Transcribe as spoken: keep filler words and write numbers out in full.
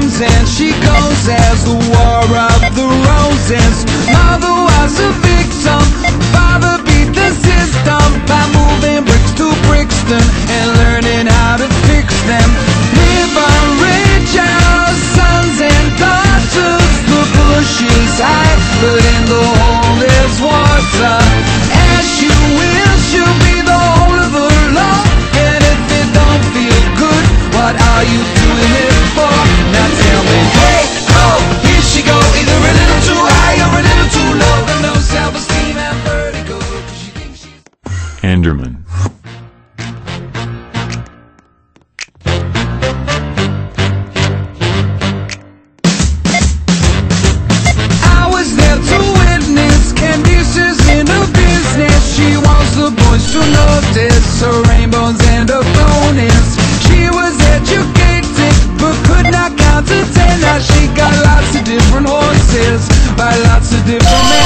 comes and she goes as the war of the roses. Mother was a victim, father beat the system by moving bricks to Brixton and learning how to fix them. Liberate your sons and daughters. The bush is high, but in the hole there's water. As you wish you be the whole of the law, and if it don't feel good, what are you doing it for? Now tell me, hey, oh, here she go, either a little too high or a little too low. But no self-esteem and vertigo. She thinks she's Enderman. I was there to witness Candice's in her business. She wants the boys to notice her rainbows and her bonus. She was educated but could not count to ten. Now she got lots of different horses by lots of different men.